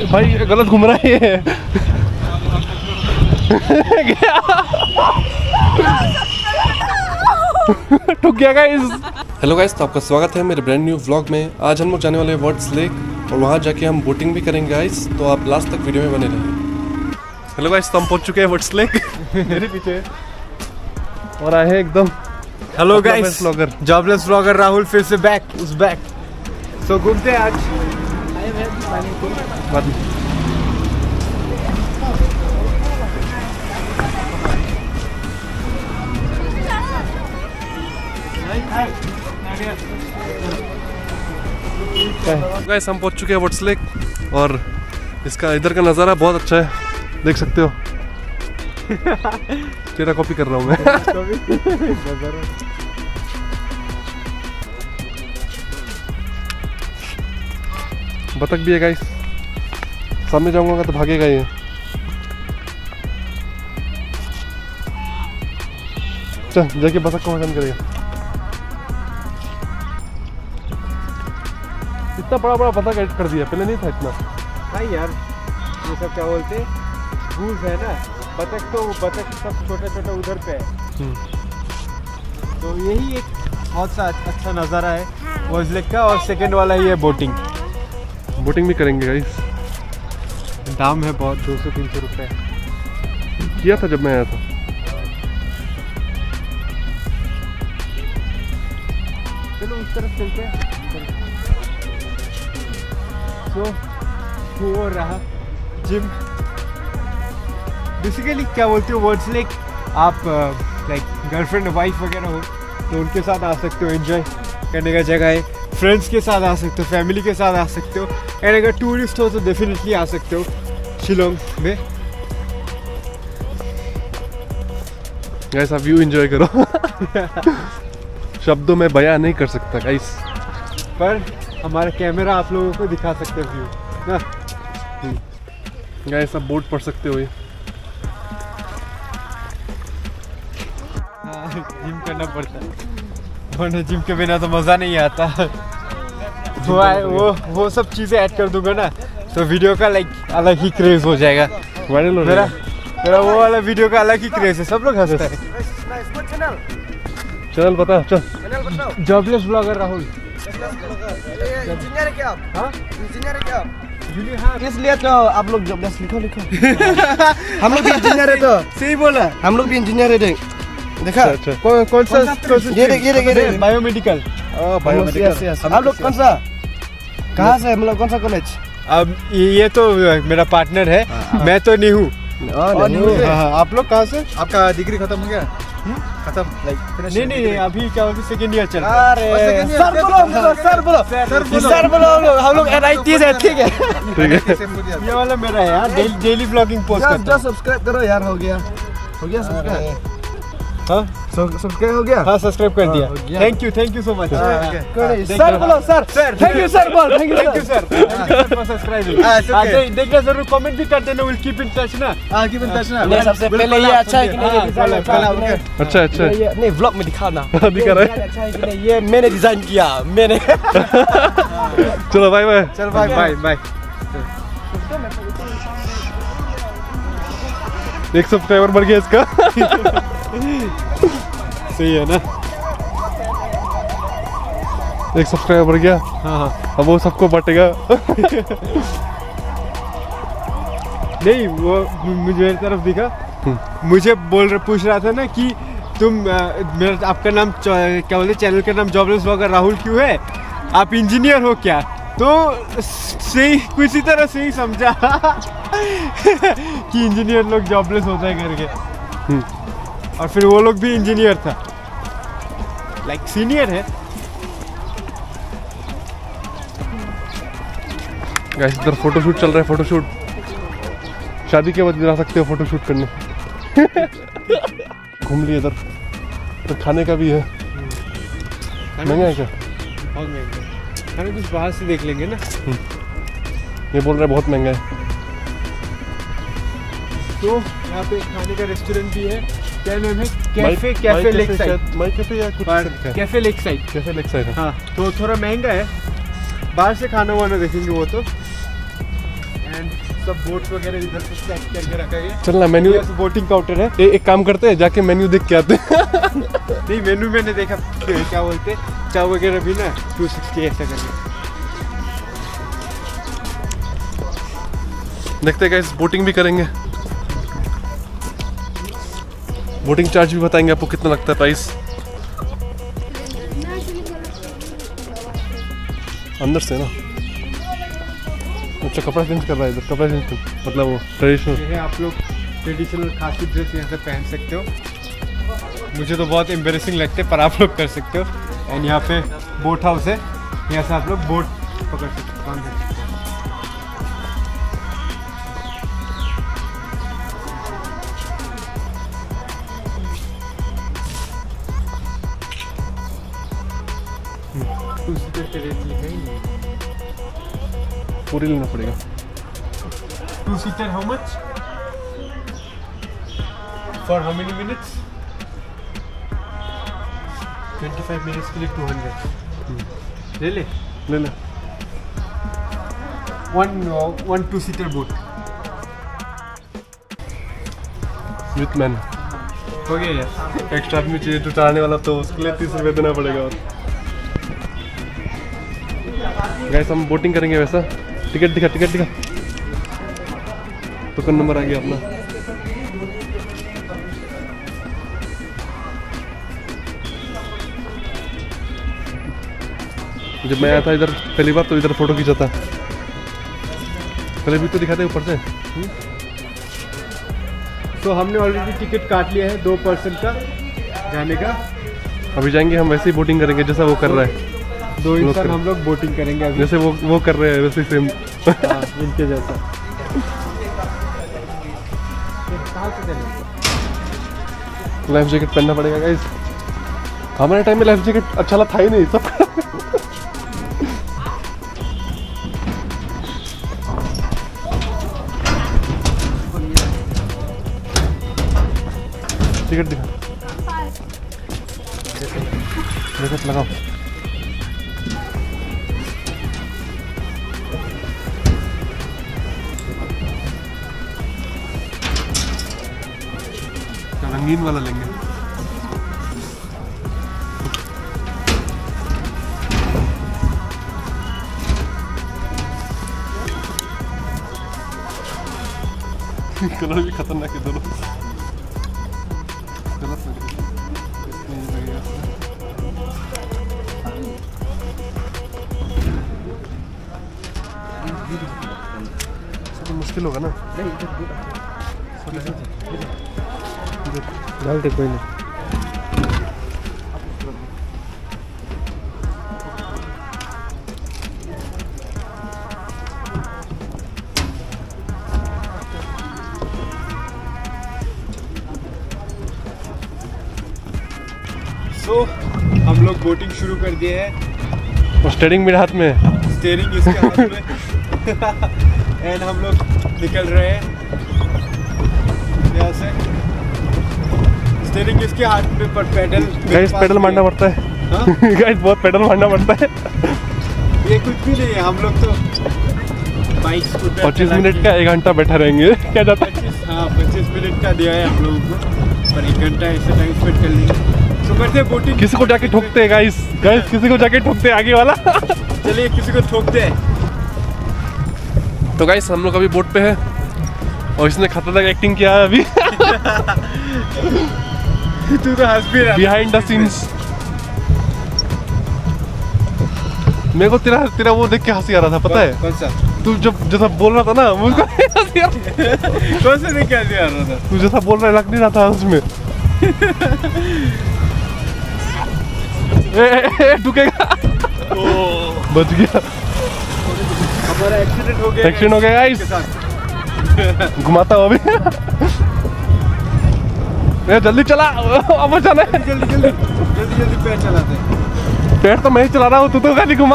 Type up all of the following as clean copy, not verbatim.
भाई गलत घूम रहा है ये। ठुक गया गाइस। हेलो गाइस, तो आपका स्वागत है मेरे ब्रांड न्यू व्लॉग में। आज हम लोग जाने वाले हैं वर्ड्स लेक और वहाँ जाके हम बोटिंग भी करेंगे गाइस, तो आप लास्ट तक वीडियो में बने रहें। हेलो गाइस, तो हम पहुँच चुके हैं वर्ड्स लेक। मेरे पीछे और आए हैं एकदम। Hello guys, jobless vlogger Rahul फिर से बैक। सो घूमते हैं आज। गाइस, हम पहुंच चुके हैं वर्ड्स लेक और इसका इधर का नज़ारा बहुत अच्छा है, देख सकते हो। तेरा कॉपी कर रहा हूँ मैं। बतख भी है गाइस, सामने जाऊंगा तो भागेगा ये। चल जाके बतख को पसंद करेगा। इतना बड़ा बतख ऐड कर दिया, पहले नहीं था इतना। हाँ यार, ये सब क्या बोलते हैं, गूज है ना। बतख सब छोटा उधर पे है। तो यही एक बहुत सा अच्छा नज़ारा है वर्ड्स लेक का। और सेकंड वाला ही है बोटिंग भी करेंगे गाइस। दाम है बहुत, 200-300 रुपये किया था जब मैं आया था। चलो उस तरफ चलते हैं। तो वो रहा जिम। बेसिकली क्या बोलते हो, वर्ड्स लेक आप लाइक गर्लफ्रेंड वाइफ वगैरह हो तो उनके साथ आ सकते हो, एंजॉय करने का जगह है। फ्रेंड्स के साथ आ सकते हो, फैमिली के साथ आ सकते हो। एंड अगर टूरिस्ट हो तो डेफिनेटली आ सकते हो शिलोंग में। गाइस, आप व्यू एंजॉय करो। शब्दों में बयां नहीं कर सकता गाइस, पर हमारा कैमरा आप लोगों को दिखा सकते हो व्यू ना। गाइस, आप बोट पढ़ सकते हो ये। जिम करना पड़ता है, वरना जिम के बिना तो मज़ा नहीं आता। वो सब चीज़ें ऐड कर दूंगा ना तो वीडियो का लाइक अलग ही क्रेज हो जाएगा। मेरा वो वाला वीडियो का अलग ही क्रेज है, सब लोग हंसते हैं। चैनल बता, चल। Jobless blogger Rahul. इंजीनियर है क्या आप? हाँ, इंजीनियर है क्या आप? इसलिए तो आप लोग जॉबलेस लिखो। हम लोग भी इंजीनियर है, तो सही बोला, हम लोग भी इंजीनियर है। देखा अच्छा। कौन सा ये देख बायोमेडिकल। आप लोग कौन सा, कहाँ से, मतलब कौन सा कॉलेज? अब ये तो मेरा पार्टनर है, मैं तो नहीं हूँ। आप लोग कहाँ से? आपका डिग्री खत्म हो गया? खत्म लाइक नहीं, अभी क्या होता है, सेकेंड ईयर चल रहा अरे सर बोलो हम लोग NIT से। ठीक है, है। ये वाला मेरा है यार, डेली ब्लॉगिंग पोस्ट करता हूं। सब्सक्राइब करो यार। हो गया सब्सक्राइब। हाँ, सब्सक्राइब हो गया। हाँ, सब्सक्राइब कर दिया। Thank you so much. Sir बोलो sir. Thank you sir sir for subscribing. देखना जरूर, कमेंट भी कर देना। विल कीप इन टच ना। हां, कीप इन टच ना। सबसे पहले ये अच्छा है कि नहीं, अच्छा नहीं व्लॉग में दिखाना। दिखा रहा है। अच्छा है कि नहीं, ये मैंने डिजाइन किया, मैंने। चलो बाय। चल बाय। एक सब्सक्राइबर बढ़ गया इसका। सही है ना, एक सब्सक्राइबर बढ़ गया। हाँ। अब वो सबको बांटेगा। नहीं, वो मुझे मेरी तरफ दिखा, मुझे पूछ रहा था ना कि तुम मेरा आपका नाम क्या बोलते, चैनल का नाम जॉबलेस ब्लॉगर राहुल क्यों है, आप इंजीनियर हो क्या? तो सही किसी तरह से ही समझा कि इंजीनियर लोग जॉबलेस होता है करके। और फिर वो लोग भी इंजीनियर था, लाइक सीनियर है। गाइस, इधर फोटोशूट चल रहा है। फोटोशूट शादी के बाद जा सकते हो फोटोशूट करने। घूम लिए इधर। तो खाने का भी है। महंगा है क्या? बहुत महंगा है। खाना कुछ बाहर से देख लेंगे ना। ये बोल रहा है बहुत महंगा है। तो यहाँ पे खाने का रेस्टोरेंट भी है। क्या नाम है? Cafe lakeside. My cafe या कुछ cafe lakeside. Cafe lakeside. हाँ, तो थोड़ा महंगा है, बाहर से खाना वाना देखेंगे वो तो। एंड सब बोट्स वगैरह इधर पे सेट करके रखा है। चल ना मेन्यू, बोटिंग काउंटर है। एक काम करते हैं, जाके मेन्यू देख के आते हैं। नहीं मेन्यू मैंने देखा, क्या बोलते चाय वगैरह भी ना 260 ऐसा करके। देखते हैं गाइस, बोटिंग भी करेंगे, बोटिंग चार्ज भी बताएंगे आपको कितना लगता है प्राइस। अंदर से ना। अच्छा कपड़ा चेंज कर रहा है इधर, कपड़ा चेंज कर, मतलब वो ट्रेडिशनल। ये आप लोग ट्रेडिशनल खासी ड्रेस यहाँ से पहन सकते हो। मुझे तो बहुत एम्बेरसिंग लगते हैं पर आप लोग कर सकते हो। एंड यहाँ पे बोट हाउस है, यहाँ से आप लोग बोट पकड़ सकते हो, काम कर सकते हो। पूरी लेना पड़ेगा। 2 seater how much? For how many minutes? 25 minutes के लिए 200। ले ले ले ले। One 2 seater boat with man हो गया यार। एक्स्ट्रा आदमी चाहिए जो चढ़ाने वाला, तो उसके लिए 30 रुपये देना पड़ेगा। और गाइस हम बोटिंग करेंगे वैसा। टिकट दिखा, टिकट दिखा। टोकन नंबर आ गया अपना। जब मैं आया था इधर पहली बार तो इधर फोटो खींचा था। पहले भी तो दिखाते ऊपर से। तो हमने ऑलरेडी टिकट काट लिया है 2 पर्सन का जाने का। अभी जाएंगे हम, वैसे ही बोटिंग करेंगे जैसा वो कर रहा है। 2 इंसान हम लोग बोटिंग करेंगे अभी। जैसे वो कर रहे हैं वैसे सेम। इनके जैसा। लाइफ जैकेट पहनना पड़ेगा गाइस। हमारे टाइम में लाइफ जैकेट अच्छा था ही नहीं सब। टिकट दिखा, जैकेट लगाओ। रंगीन वाला लेंगे। कलर भी खतरनाक है दोनों। गलत लग रहा है। तो मुश्किल होगा ना। डाल दे, कोई नहीं। सो हम लोग बोटिंग शुरू कर दिए है। और स्टीयरिंग मेरे हाथ में है। स्टीयरिंग इसके हाथ में। एंड हम लोग निकल रहे हैं यहाँ से। स्टीयरिंग इसके हाथ में पर पेडल गाइस पेडल मारना पड़ता है। गाइस बहुत पेडल मारना पड़ता है। ये कुछ भी नहीं है, हम लोग तो बाइक स्कूटर 25 मिनट का 1 घंटा बैठा रहेंगे क्या जाता है। 25 मिनट का दिया है हम लोगों को, पर 1 घंटा ऐसे टाइम स्पेंड कर लेंगे। तो करते बोटिंग। किसी को जाके ठोकते हैं गाइस, किसी को जाके ठोकते हैं आगे वाला। चलिए किसी को ठोकते हैं। तो गाइस हम लोग अभी बोट पे है और इसने खतरनाक एक्टिंग किया है अभी। तू तो हंस भी रहा। Behind the scenes. मेरे को तेरा वो देख के हंसी आ रहा था, पता है? कौन सा? तू जब जैसा बोल रहा था ना मुझको हंसी आ रहा था। कौन सा देख के हंसी आ रहा था? तू जैसा बोल रहा है लग नहीं रहा था उसमें। ठुकेगा। बच गया। हमारा एक्सीडेंट हो गया। एक्सीडेंट हो गया गाइस। घुमाता हूँ अभी। जल्दी चला, अब चला। जल्दी पैर चलाते हैं। पैर तो मैं ही चला रहा हूँ, तू तो गाड़ी घुमा।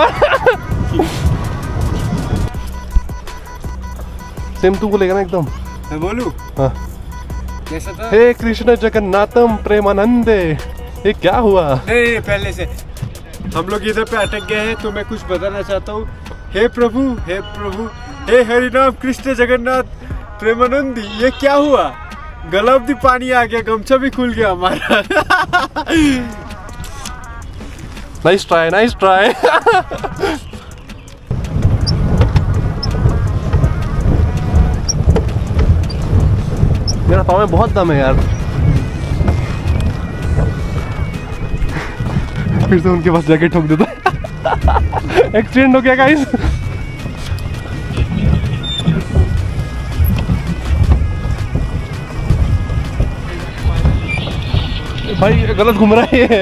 सेम तू बोलेगा ना एकदम। मैं बोलूं? हाँ। कैसा था? हे कृष्ण जगन्नाथम प्रेमानंदे। ये क्या हुआ? नहीं पहले से हम लोग इधर पे अटक गए हैं, तो मैं कुछ बताना चाहता हूँ। हे प्रभु हे हरिनाम कृष्ण जगन्नाथ प्रेमानंदी, ये क्या हुआ? गलब भी पानी आ गया, गमछा भी खुल गया हमारा। Nice try, nice try. मेरा पाँव में बहुत दम है यार। फिर से उनके पास जाके ठोक देता। एक्सीडेंट हो गया गाइस। भाई गलत घूम रहा है।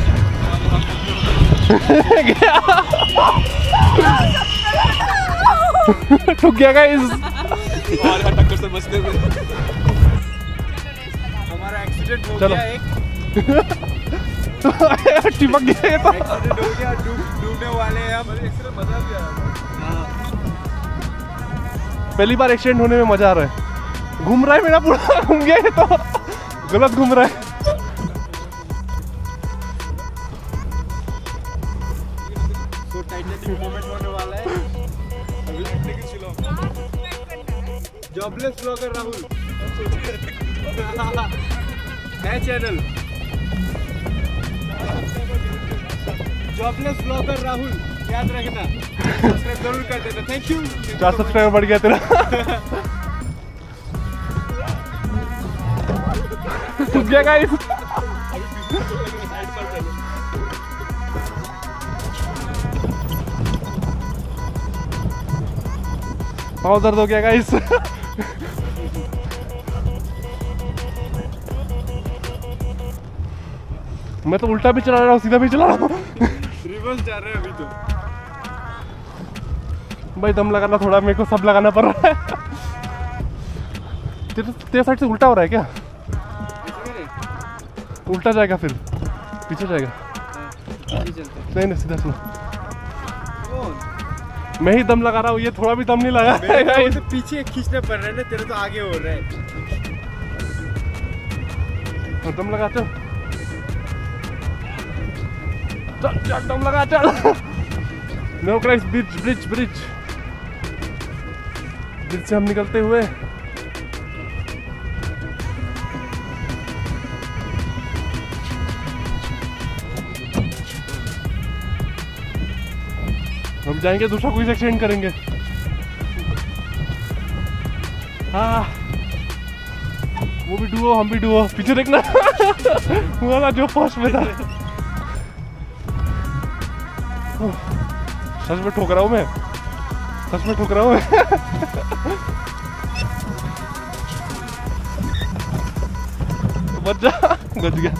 ठुक गया गाइस। टक्कर से बचते हुए हमारा एक्सीडेंट हो गया एक। चिपक गया। एक्सीडेंट हो गया, डूबने वाले हैं हम। एक्सीडेंट मजा भी आया। पहली बार एक्सीडेंट होने में मजा आ रहा है। घूम रहा है मेरा पूरा, घूम गया है तो गलत घूम रहा है। तो टाइटैनिक मोमेंट होने वाला है। अभी लगने की चिलो। जॉबलेस ब्लॉगर राहुल है चैनल। जॉबलेस ब्लॉगर राहुल, याद रखना, सब्सक्राइब जरूर कर देना। Thank you. 4 सब्सक्राइबर बढ़ गया तेरा। ठुक गया गाइस। पाँव दर्द हो गया गाइस। मैं तो उल्टा भी चला रहा हूँ, सीधा भी चला रहा हूँ। रिवर्स जा रहे हैं अभी तो। भाई दम लगाना थोड़ा, मेरे को सब लगाना पड़ रहा है। तेरे साइड से उल्टा हो रहा है क्या? उल्टा जाएगा फिर पीछे जाएगा। नहीं नहीं सीधा चलो। मैं ही दम लगा रहा हूँ, ये थोड़ा भी दम नहीं लगा। तो पीछे खींचना पड़ रहा है ना, तेरे तो आगे हो रहा है। और दम लगा चल चल चल, दम लगा चल। No Christ bridge bridge bridge bridge से हम निकलते हुए हम जाएंगे, दूसरा कोई एक्सीडेंट करेंगे। हाँ वो भी डुओ, हम भी डुओ। पीछे देखना। वो ना जो फर्स्ट में था। सच में ठोक रहा हूँ मैं, सच में ठोक रहा हूँ मैं। बच जा, बच गया।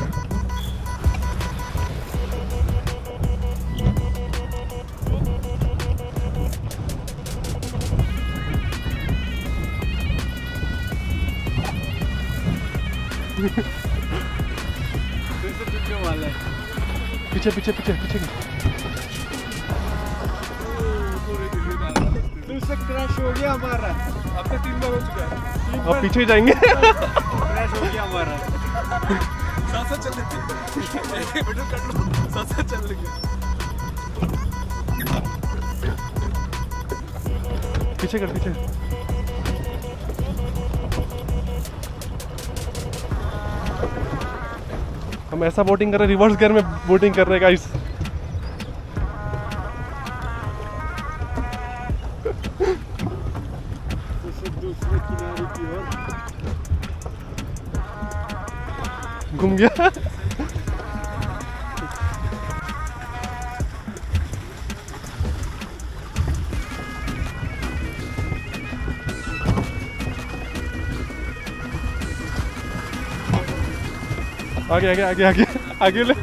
पीछे पीछे पीछे पीछे फिर से क्रैश हो गया हमारा। अब तक 3 बार हो चुका है। अब पीछे ही जाएंगे। क्रैश हो गया हमारा। साथ चल लेते हैं। साथ चल लेंगे। पीछे कर पीछे। हम ऐसा बोटिंग कर रहे हैं, रिवर्स गियर में बोटिंग कर रहे हैं गाइस। दूसरे किनारे की ओर घूम गया। आगे आगे आगे आगे आगे ले,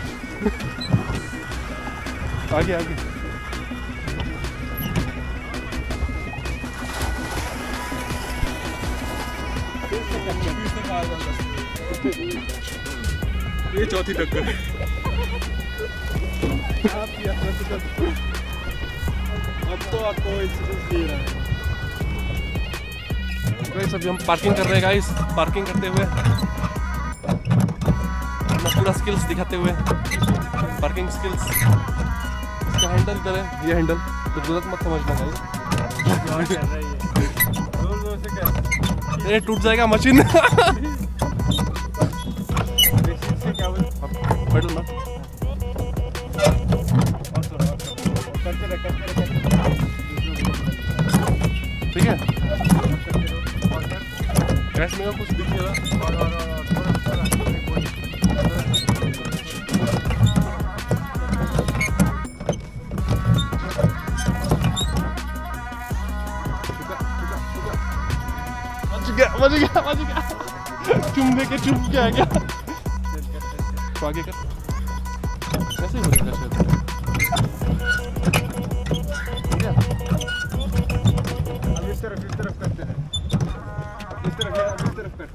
आगे आगे। ये चौथी टक्कर है। अब तो आपको एक्सपीरियंस दे रहा है। गाइस अभी हम पार्किंग कर रहे हैं गाइस। पार्किंग करते हुए पूरा स्किल्स दिखाते हुए, पार्किंग स्किल्स। इसका हैंडल इधर है, ये हैंडल तो गलत मत समझना गाइस। जोर से कर। ये टूट जाएगा मशीन। बेसिक से क्या बोल? पेडल मार। करते रह। ठीक है। गैस में कुछ दिख नहीं रहा। और थोड़ा बच गया। चुम दे के चुप के आ गया। तो आगे कर। कैसे हो जाएगा शायद? अब इस तरफ करते हैं। इस तरफ कर।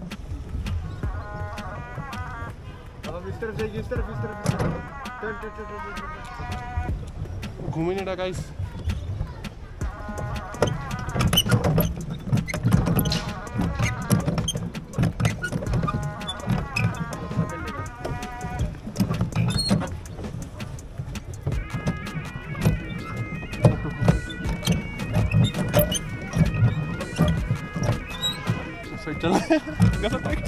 अब इस तरफ जाइए, इस तरफ। टर्न। घूम ही नहीं रहा गाइस। चल गलत है।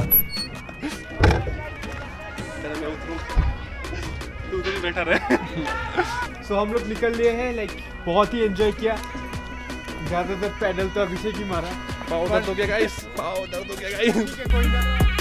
मैं उतरूं, तू उधर ही बैठा रहे। सो हम लोग निकल लिए हैं। लाइक बहुत ही एंजॉय किया। ज़्यादातर पैडल तो अभिषेक ही मारा। पाँव दर्द हो गया गाइस। ठीक है, कोई ना।